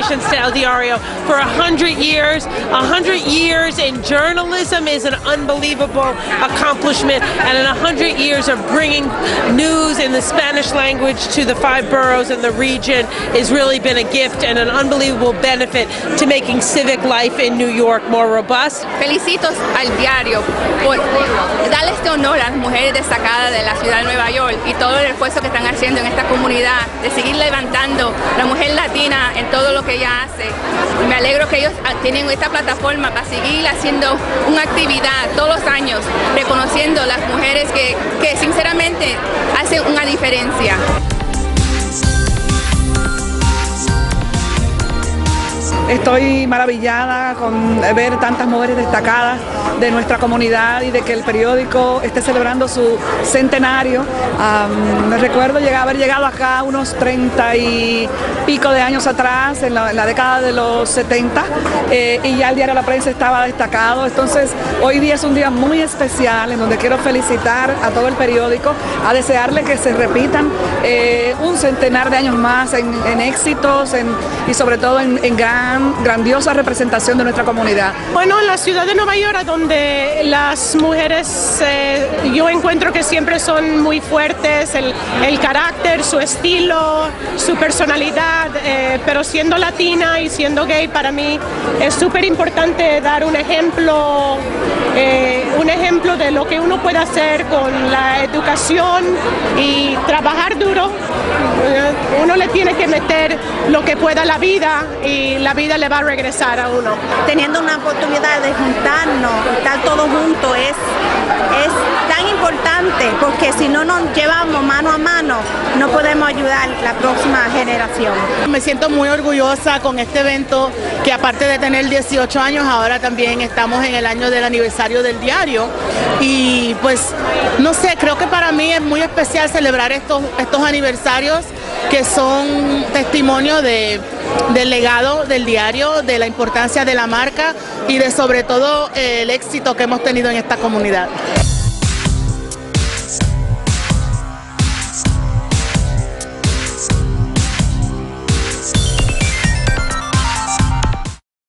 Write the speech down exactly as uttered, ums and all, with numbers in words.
congratulations to El Diario for a hundred years. A hundred years in journalism is an unbelievable accomplishment, and in a hundred years of bringing news in the Spanish language to the five boroughs in the region has really been a gift and an unbelievable benefit to making civic life in New York more robust. Felicitos al Diario por darle este honor a las mujeres destacadas de la ciudad de Nueva York y todo el esfuerzo que están haciendo en esta comunidad, de seguir levantando la mujer latina en todo lo que ella hace. Y me alegro que ellos tienen esta plataforma para seguir haciendo una actividad todos los años, reconociendo a las mujeres que, que sinceramente hacen una diferencia. Estoy maravillada con ver tantas mujeres destacadas de nuestra comunidad y de que el periódico esté celebrando su centenario. Um, me recuerdo llegar, haber llegado acá unos treinta y pico de años atrás, en la, en la década de los setenta, eh, y ya el Diario La Prensa estaba destacado. Entonces hoy día es un día muy especial en donde quiero felicitar a todo el periódico, a desearle que se repitan eh, un centenar de años más en, en éxitos en, y sobre todo en, en gran grandiosa representación de nuestra comunidad. Bueno, en la ciudad de Nueva York, donde las mujeres eh, yo encuentro que siempre son muy fuertes, el, el carácter, su estilo, su personalidad, eh, pero siendo latina y siendo gay, para mí es súper importante dar un ejemplo, eh, un ejemplo de lo que uno puede hacer con la educación y trabajar duro. Uno le tiene que meter lo que pueda a la vida y la vida le va a regresar a uno. Teniendo una oportunidad de juntarnos, estar todos juntos, es, es tan importante, porque si no nos llevamos mano a mano, no podemos ayudar a la próxima generación. Me siento muy orgullosa con este evento, que aparte de tener dieciocho años, ahora también estamos en el año del aniversario del diario, y pues no sé, creo que para mí es muy especial celebrar estos, estos aniversarios que son testimonio de, del legado del diario, de la importancia de la marca y de sobre todo eh, el éxito que hemos tenido en esta comunidad.